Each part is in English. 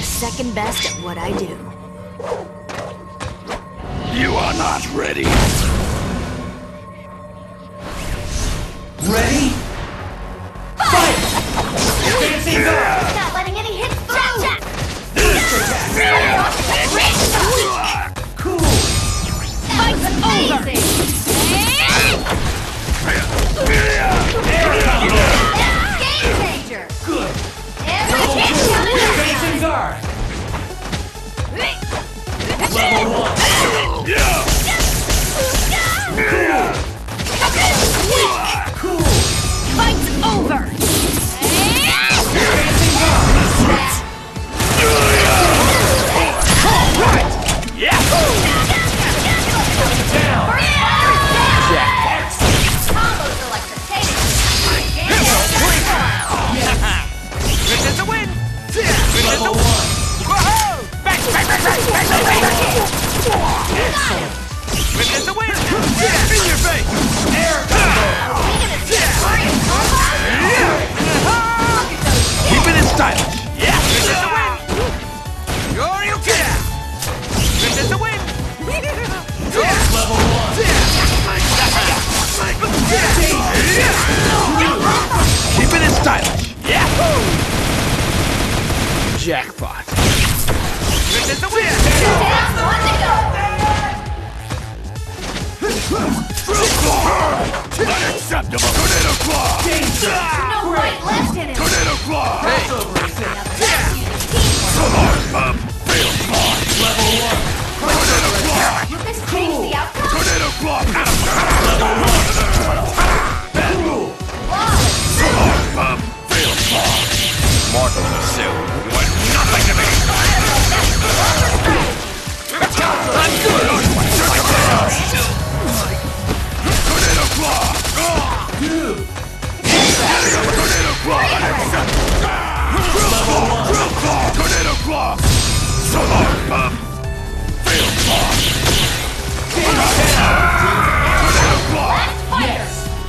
second best at what I do. You are not ready. Ready? Fight! Advancing guard! Not letting any hits through! Cool! Fight's over! Game changer! Good! Everything's Advancing guard! Level 1! Cool! Fight's over! Advancing guard! Down! Combos are like potatoes. This is a win! This is a Level 1! Whoa! Back! Excellent! This is a win! In your face! Air combo! Keeping it stylish. Yeah! This is a win! You're okay! This is a win! Level 1! Keeping it stylish. Yahoo! Jackpot. This is a win! Unacceptable. Tornado claw. Danger! No fight left in it. Tornado claw. Crossover assist! Solar pump. Fail claw. Level 1! Tornado claw. This changed the outcome. Tornado claw. Cool! Solar pump. Fail claw. Mortal soon. You are nothing to me. I'm good. Tornado claw. Dude! Tornado claw. Drill claw. Tornado claw. Solar pump. Fail claw. Tornado claw. Yes!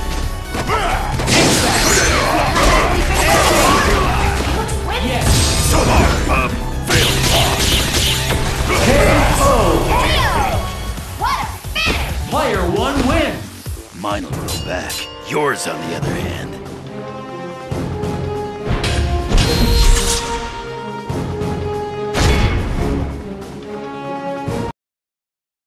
Yes! Solar pump. Fail claw. KO! What a finish! Player 1 wins! Mine will grow back. Yours, on the other hand.